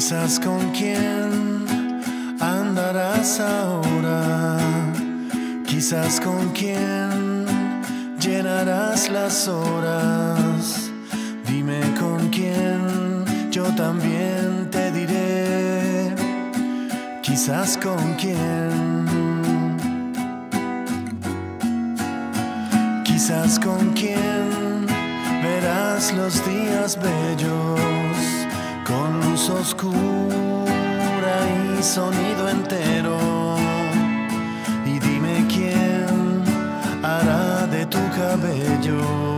Quizás con quién andarás ahora, quizás con quién llenarás las horas. Dime con quién, yo también te diré, quizás con quién. Quizás con quién verás los días bellos, con luz oscura y sonido entero. Y dime quién hará de tu cabello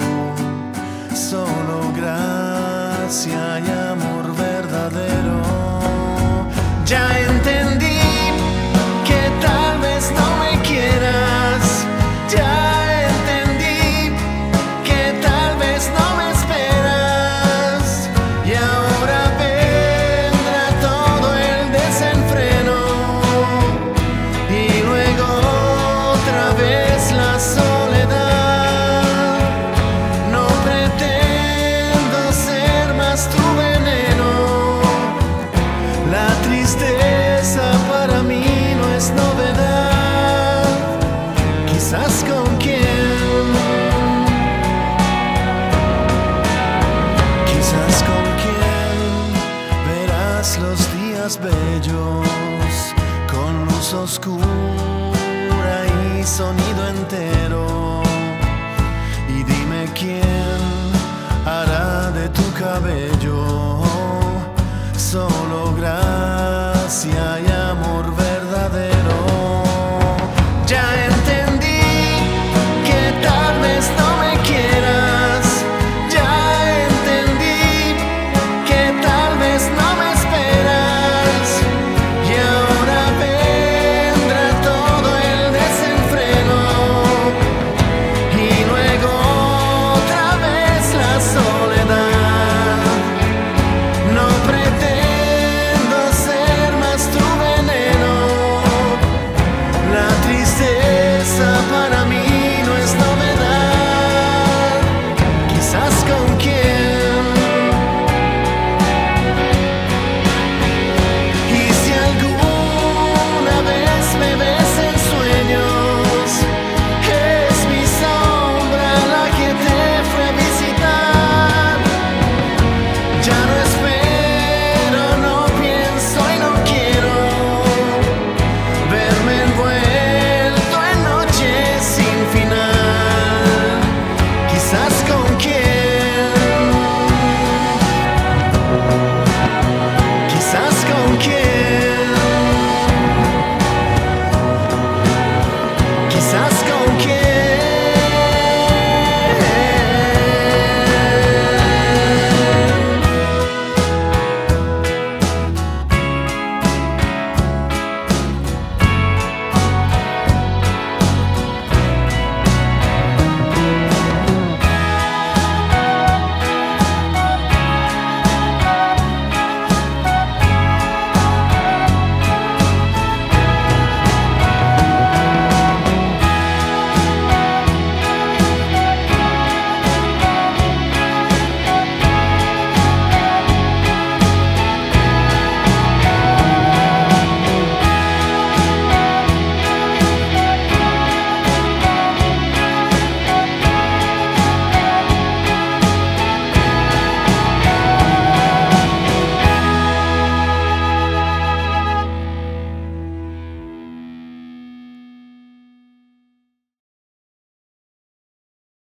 solo gracia y amor verdadero. Ya entendí que tal vez no me quieras, ya para mí no es novedad. Quizás con quién, quizás con quién verás los días bellos.